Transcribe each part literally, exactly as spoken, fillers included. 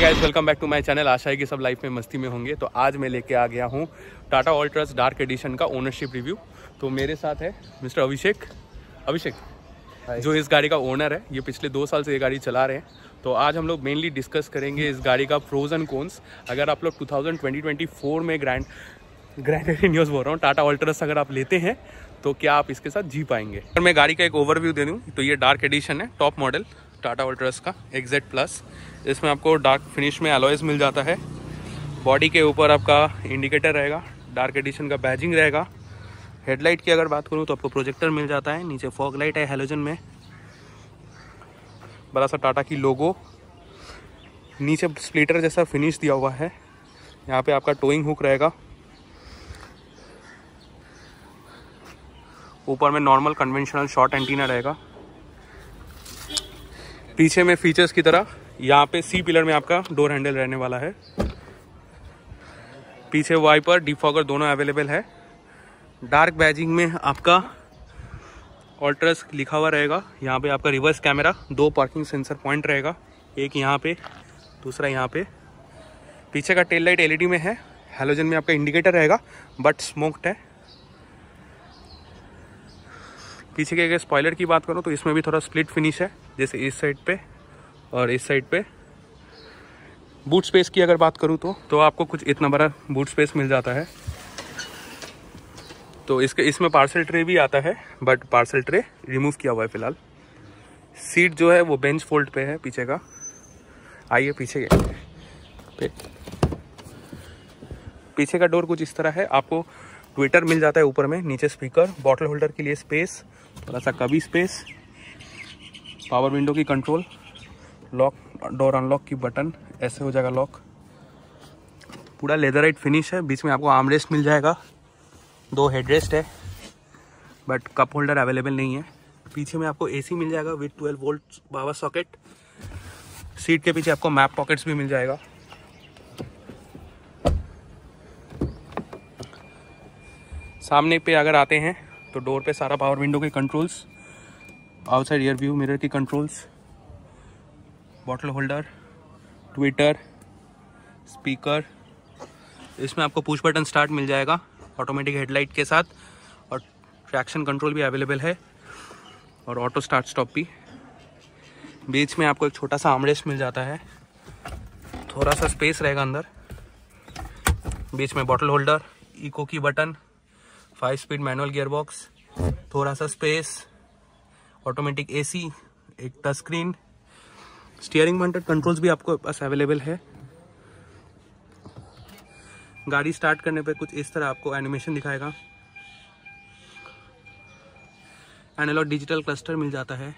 Guys, welcome back to my channel. आशा है कि सब लाइफ में मस्ती में होंगे। तो आज मैं लेके आ गया हूँ टाटा ऑल्ट्रास डार्क एडिशन का ओनरशिप रिव्यू। तो मेरे साथ है मिस्टर अभिषेक अभिषेक जो इस गाड़ी का ओनर है। ये पिछले दो साल से ये गाड़ी चला रहे हैं। तो आज हम लोग मेनली डिस्कस करेंगे इस गाड़ी का प्रोज एंड कॉन्स। अगर आप लोग ट्वेंटी ट्वेंटी फोर में ग्रैंड ग्रैंड न्यूज़ बोल रहा हूँ टाटा ऑल्ट्रास अगर आप लेते हैं तो क्या आप इसके साथ जी पाएंगे। अगर मैं गाड़ी का एक ओवरव्यू दे दूँ तो ये डार्क एडिशन है, टॉप मॉडल टाटा ऑल्ट्रास का एक्स जेड प्लस। इसमें आपको डार्क फिनिश में अलॉयज मिल जाता है। बॉडी के ऊपर आपका इंडिकेटर रहेगा, डार्क एडिशन का बैजिंग रहेगा। हेडलाइट की अगर बात करूं तो आपको प्रोजेक्टर मिल जाता है। नीचे फॉग लाइट है हैलोजन में, बड़ा सा टाटा की लोगो। नीचे स्प्लिटर जैसा फिनिश दिया हुआ है। यहाँ पे आपका टोइंग हुक रहेगा। ऊपर में नॉर्मल कन्वेंशनल शॉर्ट एंटीना रहेगा। पीछे में फीचर्स की तरह यहाँ पे सी पिलर में आपका डोर हैंडल रहने वाला है। पीछे वाइपर डिफॉगर दोनों अवेलेबल है। डार्क बैजिंग में आपका ऑल्ट्रास लिखा हुआ रहेगा। यहाँ पे आपका रिवर्स कैमरा, दो पार्किंग सेंसर पॉइंट रहेगा, एक यहाँ पे दूसरा यहाँ पे। पीछे का टेल लाइट एलईडी में है। हैलोजन में आपका इंडिकेटर रहेगा बट स्मोक्ड है। पीछे के अगर स्पॉइलर की बात करूँ तो इसमें भी थोड़ा स्प्लिट फिनिश है, जैसे इस साइड पे और इस साइड पे। बूट स्पेस की अगर बात करूँ तो तो आपको कुछ इतना बड़ा बूट स्पेस मिल जाता है। तो इसके इसमें पार्सल ट्रे भी आता है बट पार्सल ट्रे रिमूव किया हुआ है फिलहाल। सीट जो है वो बेंच फोल्ड पे है पीछे का। आइए पीछे पे पीछे का डोर कुछ इस तरह है। आपको ट्विटर मिल जाता है ऊपर में, नीचे स्पीकर, बॉटल होल्डर के लिए स्पेस, थोड़ा सा कभी स्पेस, पावर विंडो की कंट्रोल, लॉक डोर अनलॉक की बटन ऐसे हो जाएगा लॉक। पूरा लेदराइट फिनिश है। बीच में आपको आर्मरेस्ट मिल जाएगा। दो हेडरेस्ट है बट कप होल्डर अवेलेबल नहीं है। पीछे में आपको एसी मिल जाएगा with twelve volt power socket. Seat के पीछे आपको मैप पॉकेट्स भी मिल जाएगा। सामने पे अगर आते हैं तो डोर पे सारा पावर विंडो के controls, outside rear view mirror की controls, bottle holder, tweeter, speaker. इसमें आपको पुश बटन स्टार्ट मिल जाएगा ऑटोमेटिक हेडलाइट के साथ, और ट्रैक्शन कंट्रोल भी अवेलेबल है और ऑटो स्टार्ट स्टॉप भी। बीच में आपको एक छोटा सा आर्मरेस्ट मिल जाता है, थोड़ा सा स्पेस रहेगा अंदर। बीच में बॉटल होल्डर, इको की button, five speed manual gearbox, थोड़ा सा स्पेस, ऑटोमेटिक एसी, एक touch screen. Steering mounted controls भी आपको पास अवेलेबल है। गाड़ी स्टार्ट करने पे कुछ इस तरह आपको एनिमेशन दिखाएगा। एनालॉग डिजिटल क्लस्टर मिल जाता है।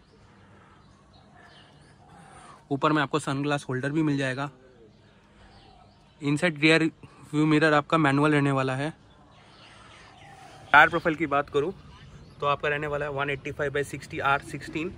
ऊपर में आपको सनग्लास होल्डर भी मिल जाएगा। इनसाइड रियर व्यू मिरर आपका मैनुअल रहने वाला है। टायर प्रोफाइल की बात करूं तो आपका रहने वाला है one eighty five by sixty R sixteen.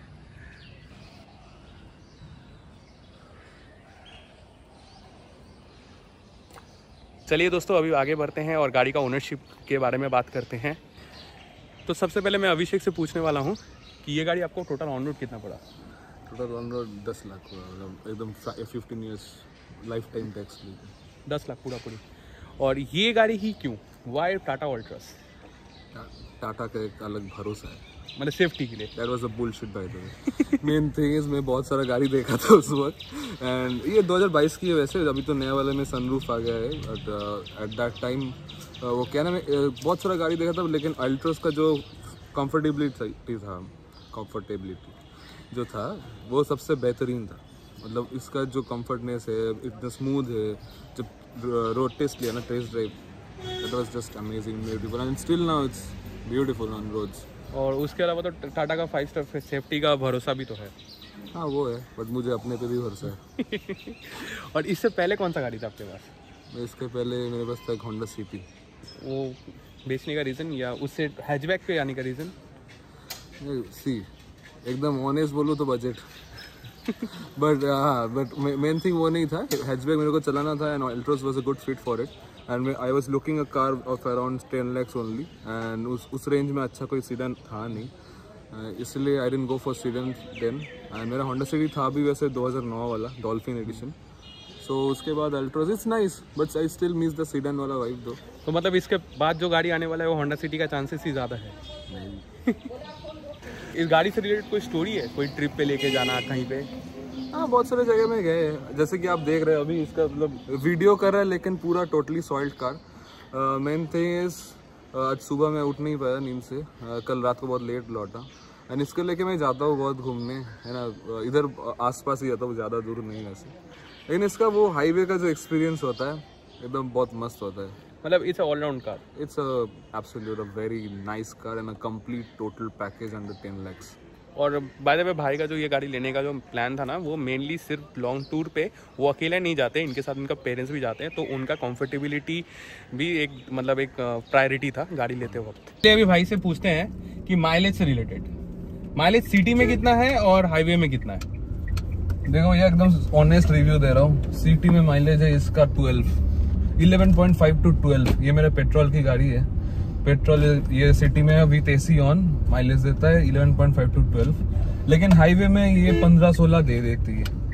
चलिए दोस्तों, अभी आगे बढ़ते हैं और गाड़ी का ओनरशिप के बारे में बात करते हैं। तो सबसे पहले मैं अभिषेक से पूछने वाला हूं कि ये गाड़ी आपको टोटल ऑन रोड कितना पड़ा? टोटल ऑन रोड दस लाख एकदम fifteen years life time tax दस लाख पूरा पूरी। और ये गाड़ी ही क्यों, वाई टाटा ऑल्ट्रास? टाटा का एक अलग भरोसा है, मतलब सेफ्टी के लिए। That was a bullshit by the way. Main thing is मैं बहुत सारा गाड़ी देखा था उस वक्त, एंड ये दो हज़ार बाईस की है वैसे। अभी तो नया वाले में सनरूफ आ गया है, बट एट दैट टाइम वो क्या नाम है, बहुत सारा गाड़ी देखा था, लेकिन अल्ट्रास का जो कंफर्टेबिलिटी था कंफर्टेबिलिटी जो था वो सबसे बेहतरीन था। मतलब इसका जो कंफर्टनेस है, इतना स्मूथ है। जब रोड टेस्ट लिया ना, test drive, it was just amazing, beautiful, and still now it's beautiful on roads. और उसके अलावा तो टाटा का फाइव स्टार सेफ्टी का भरोसा भी तो है। हाँ वो है, बट मुझे अपने पे भी भरोसा है। और इससे पहले कौन सा गाड़ी था आपके पास? इसके पहले मेरे पास था एक होंडा सिटी। वो बेचने का रीज़न या उससे हैचबैक पे आने का रीज़न? सी एकदम ऑनेस्ट बोलूँ तो बजट। बट हाँ, बट मेन थिंग वो नहीं था। हैचबैक मेरे को चलाना था and Altroz was a good fit for it, and I was looking a car of around ten lakhs only, and उस उस रेंज में अच्छा कोई सीडन था नहीं। इसलिए I didn't go for sedan then. And मेरा होंडा सिटी था भी वैसे दो हज़ार नौ वाला डॉल्फिन एडिशन। सो so, उसके बाद Altroz it's nice but I still miss the sedan वाला वाइब दो। तो मतलब इसके बाद जो गाड़ी आने वाला है वो होंडा सिटी का चांसेस ही ज़्यादा है। नहीं इस गाड़ी से रिलेटेड कोई स्टोरी है, कोई ट्रिप पे लेके जाना कहीं पे? हाँ बहुत सारे जगह में गए हैं, जैसे कि आप देख रहे हैं अभी इसका मतलब वीडियो कर रहा है लेकिन पूरा totally soiled car. Main thing is आज सुबह मैं उठ नहीं पाया नींद से, uh, कल रात को बहुत लेट लौटा। एंड इसके लेके मैं जाता हूँ बहुत घूमने, है ना, इधर आसपास ही जाता हूँ, ज़्यादा दूर नहीं वैसे। लेकिन इसका वो हाईवे का जो एक्सपीरियंस होता है एकदम बहुत मस्त होता है। मतलब it's a all round car. It's a absolute a very nice car and a complete total package under ten lakhs. और बाय द वे भाई का जो ये गाड़ी लेने का जो प्लान था ना, वो मेनली सिर्फ लॉन्ग टूर पे, वो अकेले नहीं जाते, इनके साथ उनका पेरेंट्स भी जाते हैं, तो उनका कंफर्टेबिलिटी भी एक मतलब एक प्रायोरिटी था गाड़ी लेते वक्त। अभी भाई से पूछते हैं कि माइलेज से रिलेटेड, माइलेज सिटी में कितना है और हाईवे में कितना है? देखो ये एकदम ऑनेस्ट रिव्यू दे रहा हूँ। सिटी में माइलेज है इसका twelve eleven point five to twelve. ये मेरा पेट्रोल की गाड़ी है, पेट्रोल ये सिटी में विथ एसी ऑन माइलेज देता है eleven point five to twelve, लेकिन हाईवे में ये पंद्रह सोलह दे देती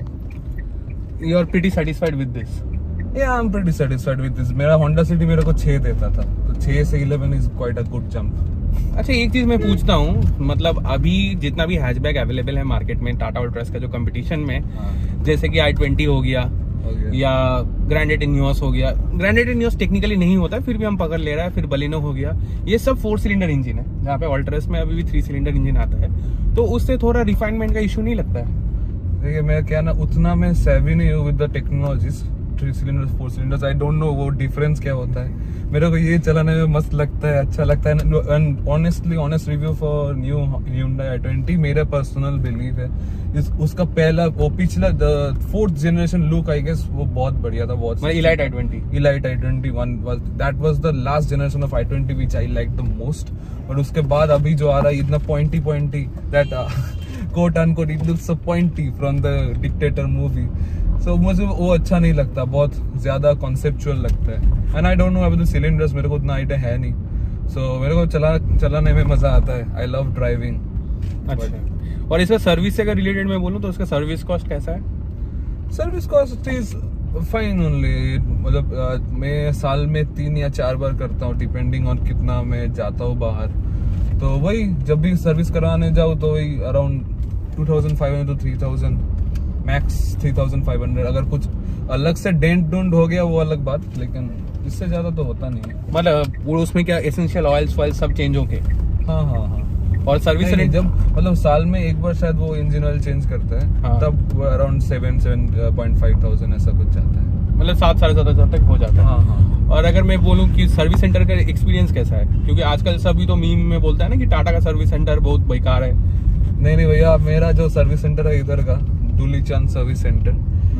है। You are pretty satisfied with this? Yeah I am pretty satisfied with this. मेरा होंडा सिटी मेरे को छह देता था, तो छह से eleven is quite a good jump. अच्छा एक चीज मैं पूछता हूँ, मतलब अभी जितना भी हैचबैक अवेलेबल है मार्केट में टाटा अल्ट्रास का जो कंपटीशन में, हाँ। जैसे कि आई ट्वेंटी हो गया या ग्रैंड इनियोस हो गया, ग्रैंड इनियोस टेक्निकली नहीं होता फिर भी हम पकड़ ले रहा है, फिर बलिनो हो गया, ये सब फोर सिलेंडर इंजन है, जहाँ पे अल्ट्रास में अभी भी थ्री सिलेंडर इंजन आता है, तो उससे थोड़ा रिफाइनमेंट का इशू नहीं लगता है? देखिए मैं क्या ना उतना मैं सेवी नहीं हूँ with the technologies, three cylinder four cylinders, I don't know वो डिफरेंस क्या होता है। मेरे को ये चलाने में मस्त लगता है, अच्छा लगता है। And honestly honest review for new Hyundai I twenty, मेरा पर्सनल बिलीव है इस उसका पहला वो पिछला fourth generation look I guess वो बहुत बढ़िया था। बहुत elite I twenty elite I twenty one was that was the last generation of I twenty which I like the most. और उसके बाद अभी जो आ रहा है इतना pointy pointy that quote unquote it looks so pointy from the dictator movie. So मुझे वो अच्छा नहीं लगता, बहुत ज्यादा कॉन्सेप्चुअल लगता है। And I don't know about the cylinders, मेरे को उतना आइडिया है नहीं, सो so, मेरे को चला चलाने में मजा आता है। I love driving. अच्छा, और इसका सर्विस से अगर रिलेटेड मैं बोलूँ तो इसका सर्विस कॉस्ट कैसा है? Service cost is fine only, मतलब मैं साल में तीन या चार बार करता हूँ डिपेंडिंग ऑन कितना मैं जाता हूँ बाहर। तो वही जब भी सर्विस कराने जाऊँ तो वही around two thousand five hundred to three thousand max three thousand five hundred. अगर कुछ अलग से डेंट डूंट हो गया वो अलग बात, लेकिन इससे ज्यादा तो होता नहीं है। मतलब उसमें क्या एसेंशियल ऑयल्स वाइल सब चेंज हो गए? हाँ हाँ हाँ। और सर्विस नहीं, जब मतलब साल में एक बार शायद वो इंजन ऑयल चेंज करता है, हाँ। तब around seven seven point five thousand ऐसा कुछ जाता है, मतलब सात साढ़े सात हजार तक हो जाता है। हाँ हाँ। और अगर मैं बोलूँ कि सर्विस सेंटर का एक्सपीरियंस कैसा है, क्योंकि आजकल सभी तो मीम में बोलता है ना कि टाटा का सर्विस सेंटर बहुत बेकार है। नहीं नहीं भैया, मेरा जो सर्विस सेंटर है इधर का दूलीचंद सर्विस सेंटर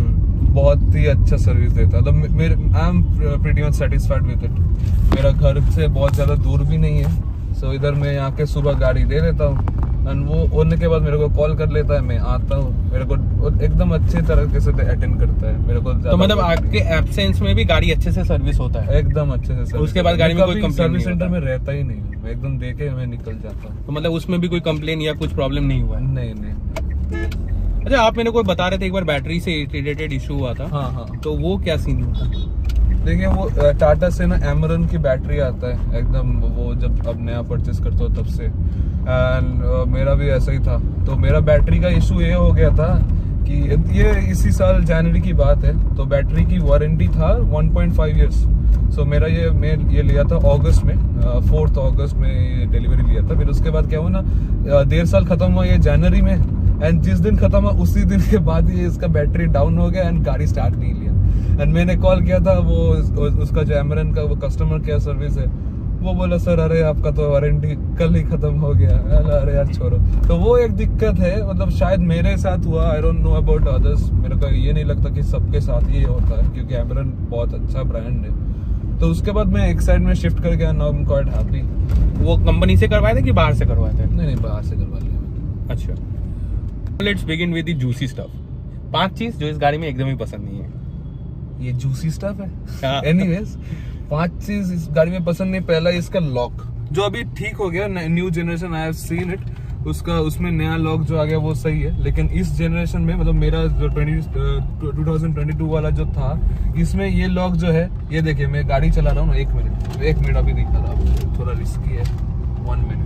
बहुत ही अच्छा सर्विस देता है। तो मेरे I am pretty much satisfied with it. मेरा घर से बहुत ज्यादा दूर भी नहीं है, सो so, इधर मैं आके सुबह गाड़ी दे देता हूँ एंड वो होने के बाद मेरे को कॉल कर लेता है, मैं आता हूँ, मेरे को एकदम अच्छे तरीके से अटेंड करता है मेरे को। तो मतलब आपके एब्सेंस में भी गाड़ी अच्छे से सर्विस होता है? एकदम अच्छे से सर्विस। उसके बाद गाड़ी में कोई सर्विस सेंटर में रहता ही नहीं, मैं एकदम देके मैं निकल जाता हूँ। तो मतलब उसमें भी कोई कंप्लेन या कुछ प्रॉब्लम नहीं हुआ? नहीं नहीं। अच्छा, आप मेरे को बता रहे थे एक बार बैटरी से रिलेटेड इशू हुआ था। हाँ हाँ। तो वो क्या सीन हुआ? देखिए वो टाटा से ना एमरन की बैटरी आता है एकदम, वो जब अब नया परचेस करते हो तब से, एंड uh, मेरा भी ऐसा ही था। तो मेरा बैटरी का इशू ये हो गया था कि ये इसी साल जनवरी की बात है, तो बैटरी की वारंटी था one point five years. So मेरा ये मैं ये लिया था अगस्त में, फोर्थ अगस्त में ये डिलीवरी लिया था। फिर उसके बाद क्या हुआ ना, डेढ़ साल खत्म हुआ ये जनवरी में, एंड जिस दिन खत्म हुआ उसी दिन के बाद ये इसका बैटरी डाउन हो गया एंड गाड़ी स्टार्ट नहीं लिया। एंड मैंने कॉल किया था, वो उसका जो एमरन का वो कस्टमर केयर सर्विस है, वो बोला सर अरे आपका तो वारंटी कल ही खत्म हो गया। अरे यार छोड़ो। तो वो एक दिक्कत है, मतलब शायद मेरे साथ हुआ, I don't know about others. मेरे को ये नहीं लगता कि सबके साथ ये होता है, क्योंकि एमरन बहुत अच्छा ब्रांड है। तो उसके बाद मैं एक साइड में शिफ्ट कर गया, now I am quite happy. वो कंपनी से करवाए थे कि बाहर से करवाए थे? नहीं नहीं, बाहर से करवा लिया। अच्छा, let's begin with the juicy stuff. पांच चीज जो इस गाड़ी में एकदम ही पसंद नहीं है। ये जूसी स्टफ है? एनीवेज, पांच चीज इस गाड़ी में पसंद नहीं। पहला इसका लॉक, जो अभी ठीक हो गया, new generation I have seen it, उसका उसमें नया लॉक जो आ गया वो सही है, लेकिन इस जनरेशन में मतलब मेरा जो twenty two thousand twenty two वाला जो था, इसमें ये लॉक जो है, ये देखिए मैं गाड़ी चला रहा हूँ ना, एक मिनट एक मिनट अभी दिखा रहा हूँ, थोड़ा रिस्की है, वन मिनट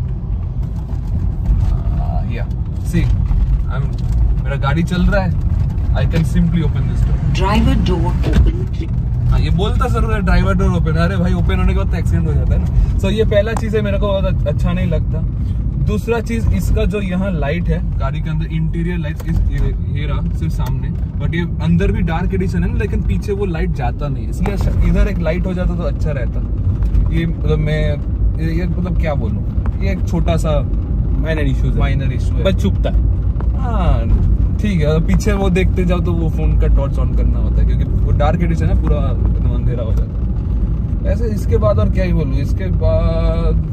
या सी आई एम मेरा गाड़ी चल रहा है, I can simply open this door, driver door open. हाँ ये बोलता जरूर है ड्राइवर डोर ओपन, अरे भाई ओपन होने के बाद तो एक्सीडेंट हो जाता है ना। सो so, ये पहला चीज है, मेरे को बहुत अच्छा नहीं लगता। दूसरा चीज, इसका जो यहाँ लाइट है गाड़ी के अंदर, इंटीरियर लाइट इस ये रहा सिर्फ सामने, बट ये अंदर भी डार्क एडिशन है ना, लेकिन पीछे वो लाइट जाता नहीं, इसलिए इधर एक लाइट हो जाता तो अच्छा रहता। ये मतलब मैं ये मतलब क्या बोलूँ, ये एक छोटा सा माइनर इशू माइनर इशू है, बस चुपता है। हाँ ठीक है, पीछे वो देखते जाओ तो वो फोन का टॉर्च ऑन करना होता है, क्योंकि वो डार्क एडिशन है, पूरा अंधेरा हो जाता है। ऐसे इसके बाद और क्या ही बोलूँ, इसके बाद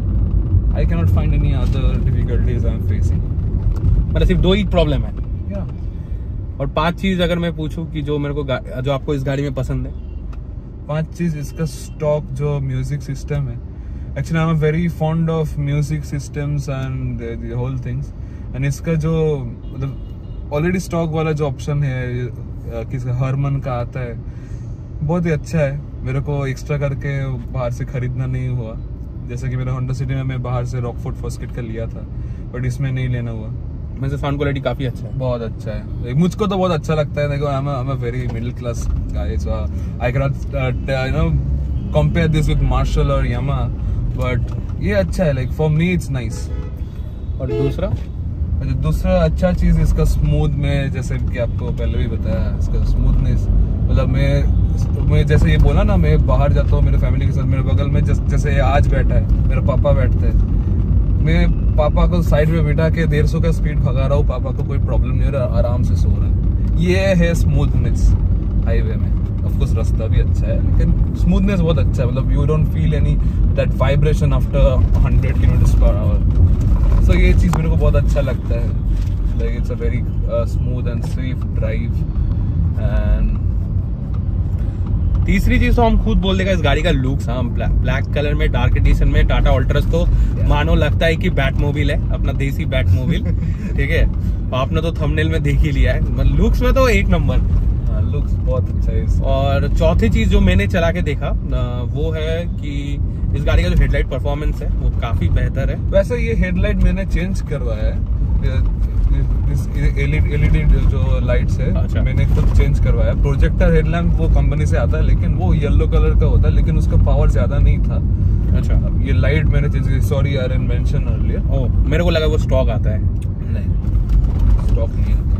I cannot find any other difficulties I'm facing. मतलब सिर्फ दो ही प्रॉब्लम है। Yeah. और पांच चीज अगर मैं पूछूं कि जो मेरे को जो आपको इस गाड़ी में पसंद है। पांच चीज, इसका स्टॉक जो म्यूजिक सिस्टम है, actually I am very fond of music systems and the whole things, and इसका जो मतलब ऑलरेडी स्टॉक वाला जो ऑप्शन है किसका हरमन का आता है, बहुत ही अच्छा है। मेरे को एक्स्ट्रा करके बाहर से खरीदना नहीं हुआ, जैसे कि मेरा होंडा सिटी में मैं बाहर से रॉकफोर्ड फर्स्ट किट का लिया था, बट इसमें नहीं लेना हुआ। वैसे साउंड क्वालिटी काफी अच्छा है, बहुत अच्छा है, मुझको तो बहुत अच्छा लगता है। देखो I am I am a very middle class guy, so I can not you know compare this with Marshall और यामाहा, बट ये अच्छा है, like for me it's nice. और दूसरा अच्छा दूसरा अच्छा चीज इसका स्मूथ में, जैसे कि आपको पहले भी बताया, इसका स्मूथनेस, मतलब मैं मैं जैसे ये बोला ना, मैं बाहर जाता हूँ मेरे फैमिली के साथ, मेरे बगल में जैसे जैसे आज बैठा है मेरा पापा बैठते हैं, मैं पापा को साइड में बिठा के डेढ़ सौ का स्पीड भगा रहा हूँ, पापा को कोई प्रॉब्लम नहीं हो रहा, आराम से सो रहा है। ये है स्मूथनेस हाईवे में। ऑफकोर्स रास्ता भी अच्छा है, लेकिन स्मूथनेस बहुत अच्छा है, मतलब you don't feel any that vibration after hundred kilometre per hour. So ये चीज़ मेरे को बहुत अच्छा लगता है, like it's a very smooth and safe drive. And तीसरी चीज तो हम खुद बोल देगा, इस गाड़ी का लुक्स। हाँ, ब्लैक कलर में डार्क एडिशन में टाटा अल्ट्रस तो मानो लगता है कि बैट मोबिल है, अपना देसी बैट मोबिल। ठीक है, आपने तो थंबनेल में देख ही लिया है, लुक्स में तो एक नंबर, लुक्स बहुत अच्छा है। और चौथी चीज जो मैंने चला के देखा वो है कि इस गाड़ी का जो हेडलाइट परफॉर्मेंस है वो काफी बेहतर है। वैसे ये हेडलाइट मैंने चेंज करवाया है, एलईडी जो लाइट्स है, अच्छा। मैंने खुद चेंज करवाया। प्रोजेक्टर हेडलैम्प वो कंपनी से आता है, लेकिन वो येलो कलर का होता है, लेकिन उसका पावर ज्यादा नहीं था। अच्छा, अब ये लाइट मैंने चेंज की, sorry I didn't mention earlier. Oh, मेरे को लगा वो स्टॉक आता है। नहीं, स्टॉक नहीं आता।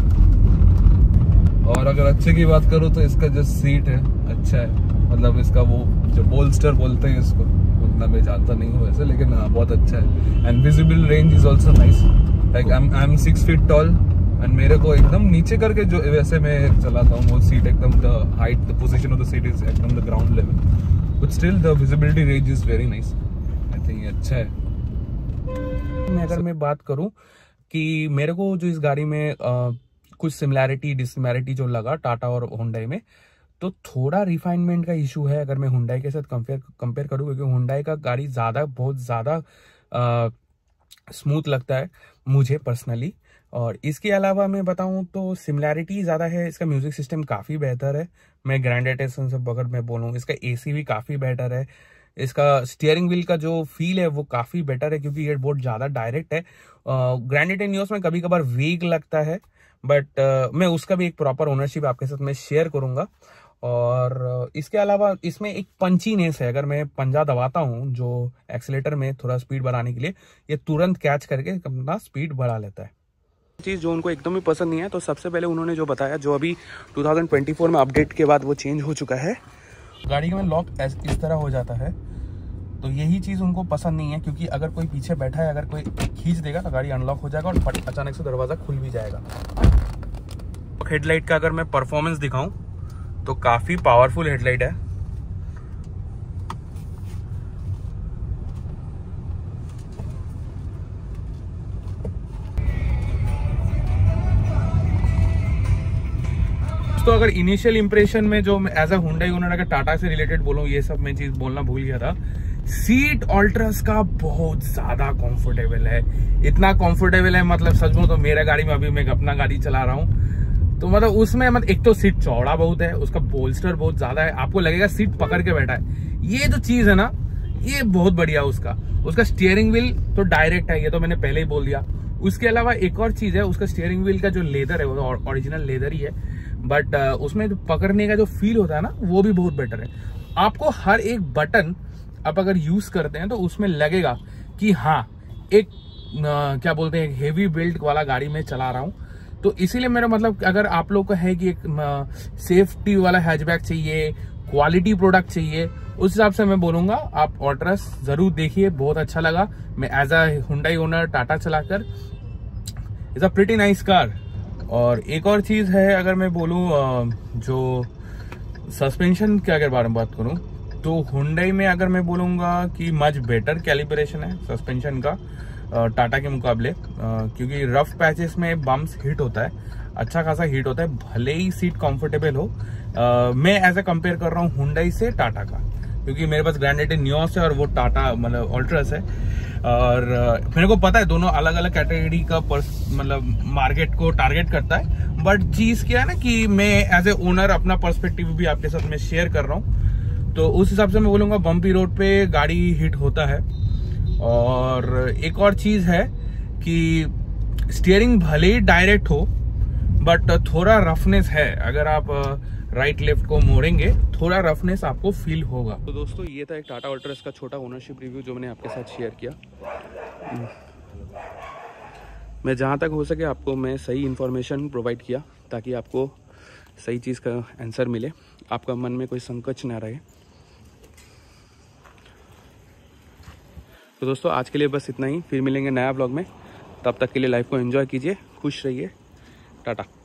और अगर अच्छे की बात करूँ तो इसका जो सीट है अच्छा है, मतलब इसका वो जो बोल्स्टर बोलते हैं इसको, उतना मैं जानता नहीं हूँ वैसे, लेकिन हाँ बहुत अच्छा है। And visible range is also nice, like I am six feet tall, and मेरे को एकदम नीचे करके जो वैसे मैं चलाता हूँ वो सीट एकदम the height the position of the seat is एकदम the ground level, but still the visibility range is very nice. I think ये अच्छा है। मैं अगर मैं बात करूं कि मेरे को जो इस गाड़ी में आ, कुछ सिमिलैरिटी डिससिमिलैरिटी जो लगा टाटा और हुंडई में, तो थोड़ा रिफाइनमेंट का इशू है अगर मैं हुंडई के साथ कंपेयर कंपेयर करूं, क्योंकि हुंडई का गाड़ी ज़्यादा बहुत ज़्यादा स्मूथ लगता है मुझे पर्सनली। और इसके अलावा मैं बताऊं तो सिमिलैरिटी ज़्यादा है, इसका म्यूजिक सिस्टम काफ़ी बेहतर है। मैं ग्रैंड एडिशन से अगर मैं बोलूँ, इसका एसी भी काफ़ी बेटर है, इसका स्टीयरिंग व्हील का जो फील है वो काफ़ी बेटर है, क्योंकि ये बहुत ज़्यादा डायरेक्ट है। ग्रैंड एटेनियोस में कभी कभार वीक लगता है, बट uh, मैं उसका भी एक प्रॉपर ओनरशिप आपके साथ मैं शेयर करूंगा। और uh, इसके अलावा इसमें एक पंचीनेस है, अगर मैं पंजा दबाता हूं जो एक्सीलेटर में थोड़ा स्पीड बढ़ाने के लिए, ये तुरंत कैच करके अपना स्पीड बढ़ा लेता है। चीज़ जो उनको एकदम ही पसंद नहीं है, तो सबसे पहले उन्होंने जो बताया, जो अभी टू थाउजेंड ट्वेंटी फोर में अपडेट के बाद वो चेंज हो चुका है, गाड़ी में लॉक इस तरह हो जाता है, तो यही चीज़ उनको पसंद नहीं है, क्योंकि अगर कोई पीछे बैठा है, अगर कोई खींच देगा तो गाड़ी अनलॉक हो जाएगा और अचानक से दरवाज़ा खुल भी जाएगा। हेडलाइट का अगर मैं परफॉर्मेंस दिखाऊं तो काफ़ी पावरफुल हेडलाइट है। दोस्तों अगर इनिशियल इंप्रेशन में जो एज अ हुंडई ओनर अगर टाटा से रिलेटेड बोलूं, ये सब मैं चीज बोलना भूल गया था। सीट अल्ट्रस का बहुत ज्यादा कंफर्टेबल है, इतना कंफर्टेबल है मतलब सच बोलूं तो मेरा गाड़ी में अभी मैं अपना गाड़ी चला रहा हूँ तो मतलब उसमें मतलब एक तो सीट चौड़ा बहुत है, उसका बोल्स्टर बहुत ज्यादा है, आपको लगेगा सीट पकड़ के बैठा है। ये जो चीज है ना ये बहुत बढ़िया उसका उसका स्टीयरिंग व्हील तो डायरेक्ट है, ये तो मैंने पहले ही बोल दिया। उसके अलावा एक और चीज है, उसका स्टीयरिंग व्हील का जो लेदर है वो तो ओरिजिनल लेदर ही है, बट उसमें जो पकड़ने का जो फील होता है ना वो भी बहुत बेटर है। आपको हर एक बटन आप अगर यूज करते हैं तो उसमें लगेगा कि हाँ एक आ, क्या बोलते हैं हेवी बिल्ड वाला गाड़ी में चला रहा हूँ। तो इसीलिए मेरा मतलब अगर आप लोग को है कि एक सेफ्टी वाला हैचबैक चाहिए, क्वालिटी प्रोडक्ट चाहिए, उस हिसाब से मैं बोलूंगा आप अल्ट्रस जरूर देखिए, बहुत अच्छा लगा। मैं as a Hyundai owner Tata चलाकर, it's a pretty nice car. और एक और चीज है अगर मैं बोलूं जो सस्पेंशन के अगर बारे में बात करूं तो हुंडई में अगर मैं बोलूंगा कि मच बेटर कैलिब्रेशन है सस्पेंशन का टाटा के मुकाबले, क्योंकि रफ पैचेस में बम्प्स हिट होता है, अच्छा खासा हिट होता है, भले ही सीट कंफर्टेबल हो। आ, मैं ऐसा कंपेयर कर रहा हूँ हुंडई से टाटा का, क्योंकि मेरे पास ग्रैंड एटीन नियोस है और वो टाटा मतलब अल्ट्रस है, और मेरे को पता है दोनों अलग अलग कैटेगरी का मतलब मार्केट को टारगेट करता है। बट चीज क्या है ना कि मैं एज ए ओनर अपना पर्सपेक्टिव भी आपके साथ में शेयर कर रहा हूँ, तो उस हिसाब से मैं बोलूंगा बम्पी रोड पे गाड़ी हिट होता है। और एक और चीज है कि स्टीयरिंग भले ही डायरेक्ट हो बट थोड़ा रफनेस है, अगर आप राइट लेफ्ट को मोड़ेंगे थोड़ा रफनेस आपको फील होगा। तो दोस्तों ये था एक टाटा अल्ट्रस का छोटा ओनरशिप रिव्यू जो मैंने आपके साथ शेयर किया। मैं जहाँ तक हो सके आपको मैं सही इन्फॉर्मेशन प्रोवाइड किया ताकि आपको सही चीज़ का आंसर मिले, आपका मन में कोई संकोच ना रहे। तो दोस्तों आज के लिए बस इतना ही, फिर मिलेंगे नया ब्लॉग में, तब तक के लिए लाइफ को एंजॉय कीजिए, खुश रहिए, टाटा।